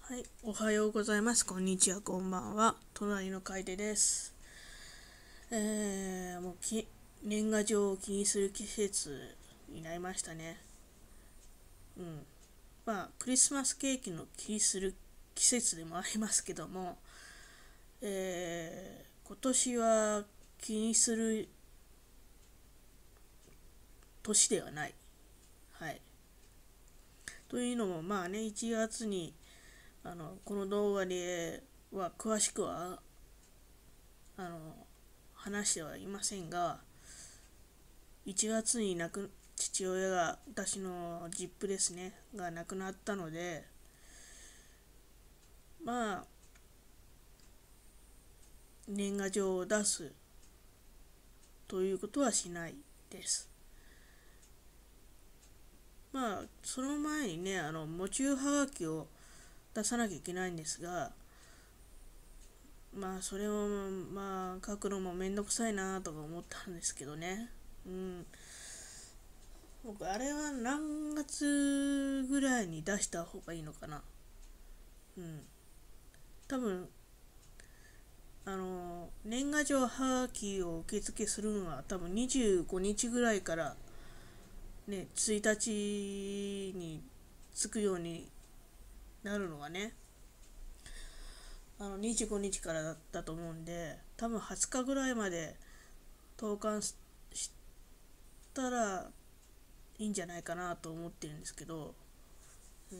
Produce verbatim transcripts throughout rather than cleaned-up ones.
はい、おはようございます。こんにちは、こんばんは。隣の楓です。えー、もうき年賀状を気にする季節になりましたね。うん。まあ、クリスマスケーキの気にする季節でもありますけども、えー、今年は気にする年ではない。はい。というのも、まあね、いちがつにあのこの動画では詳しくはあの話してはいませんが、いちがつに亡く父親が私のジップですねが亡くなったので、まあ年賀状を出すということはしないです。まあその前にね、あの喪中はがきを出さなきゃいけないんですが、まあそれをまあ書くのもめんどくさいなとか思ったんですけどね。うん。僕あれは何月ぐらいに出した方がいいのかな。うん。多分あの年賀状はがきを受付するのは多分にじゅうごにちぐらいからね、ついたちに着くようになるのがね、あのにじゅうごにちからだったと思うんで、多分はつかぐらいまで投函したらいいんじゃないかなと思ってるんですけど、うん、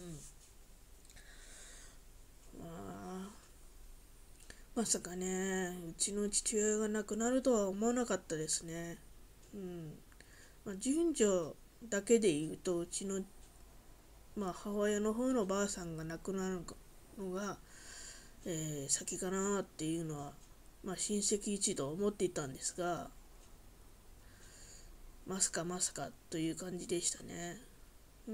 まあまさかね、うちの父親が亡くなるとは思わなかったですね。うん。まあ、順序だけで言うと、うちの、まあ、母親の方のばあさんが亡くなるのが、えー先かなっていうのは、まあ、親戚一同思っていたんですが、まさかまさかという感じでしたね。うん。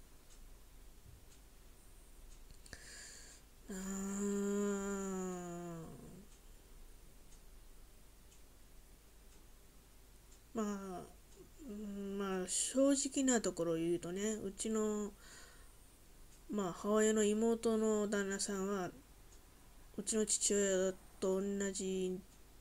あーまあ、うんまあ、正直なところを言うとね、うちの、まあ、母親の妹の旦那さんは、うちの父親と同じ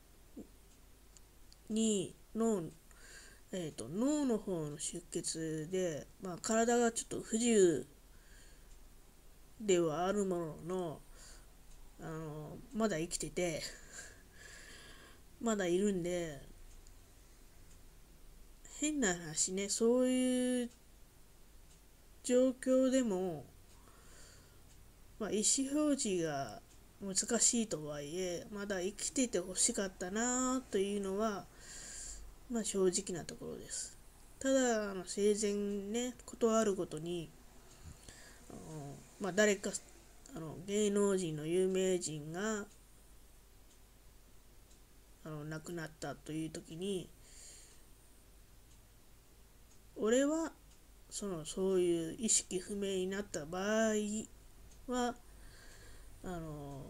に脳、えーと、脳の方の出血で、まあ、体がちょっと不自由ではあるものの、あのまだ生きてて、まだいるんで、変な話ね、そういう状況でも、まあ、意思表示が難しいとはいえ、まだ生きててほしかったなというのは、まあ、正直なところです。ただ、あの生前ね、ことあるごとに、あのまあ、誰かあの芸能人の有名人があの亡くなったという時に、俺はそのそういう意識不明になった場合はあの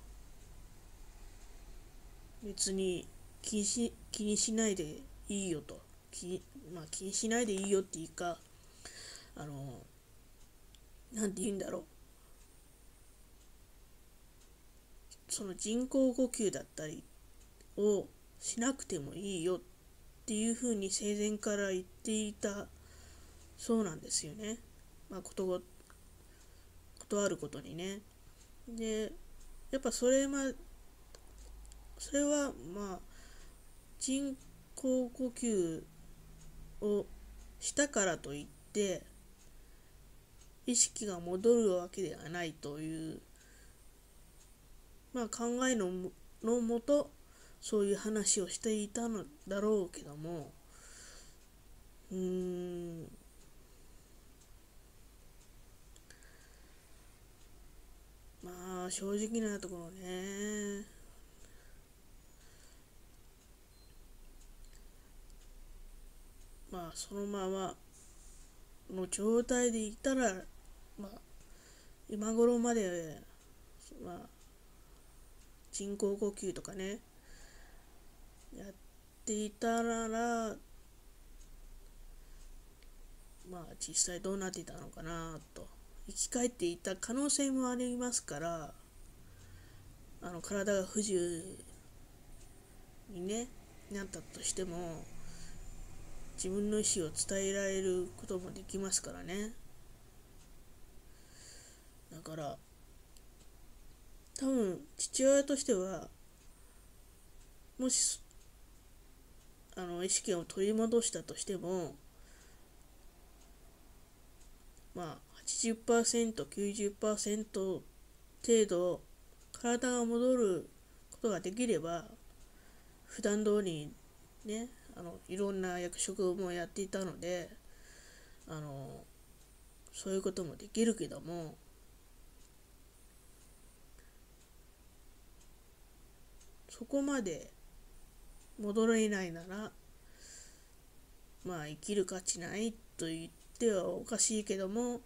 別に気にし気にしないでいいよと、気,、まあ、気にしないでいいよっていうか、あのなんて言うんだろう、その人工呼吸だったりをしなくてもいいよっていうふうに生前から言っていたそうなんですよね。まあ、ことごことあることにね。で、やっぱそれ,、ま、それはまあ人工呼吸をしたからといって意識が戻るわけではないという、まあ、考えののもとそういう話をしていたのだろうけども、うーんまあ正直なところね、まあそのままの状態でいたら、まあ今頃まで、まあ、人工呼吸とかねやっていたら、まあ実際どうなっていたのかなと生き返っていた可能性もありますから、あの体が不自由に、ね、なったとしても自分の意思を伝えられることもできますからね。だから多分父親としては、もしあの意識を取り戻したとしても、まあ はちじゅっパーセント、きゅうじゅっパーセント 程度体が戻ることができれば、普段通りね、あのいろんな役職もやっていたので、あのそういうこともできるけども、そこまで戻れないなら、まあ生きる価値ないと言ってはおかしいけども、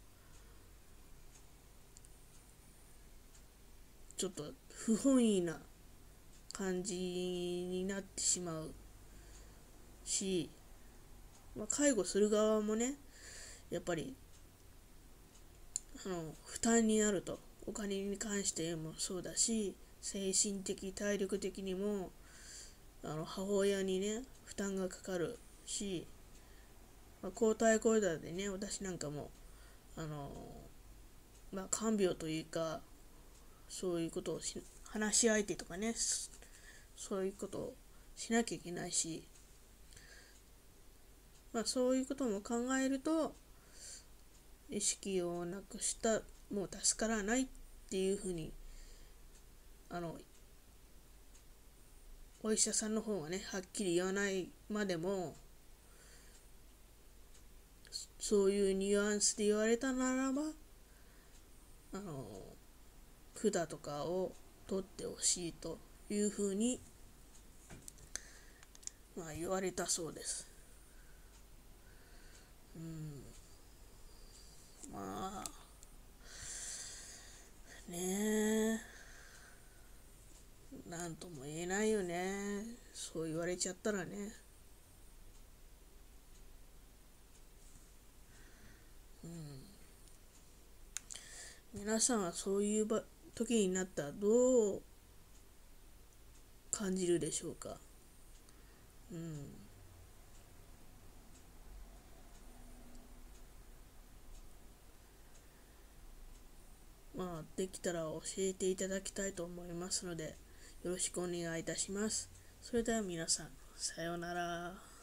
ちょっと不本意な感じになってしまうし、まあ、介護する側もね、やっぱりあの負担になると、お金に関してもそうだし、精神的体力的にもあの母親にね負担がかかるし、まあ、交代交代でね、私なんかもあのまあ看病というか、そういうことをし話し相手とかね、そういうことをしなきゃいけないし、まあそういうことも考えると、意識をなくした、もう助からないっていうふうに、あのお医者さんの方がねはっきり言わないまでも、そういうニュアンスで言われたならば、あの管とかを取ってほしいというふうに、まあ、言われたそうです。うん、まあねえ、なんとも言えないよね、そう言われちゃったらね。うん、皆さんはそういう場時になったらどう感じるでしょうか。うん、まあできたら教えていただきたいと思いますので、よろしくお願いいたします。それでは皆さん、さようなら。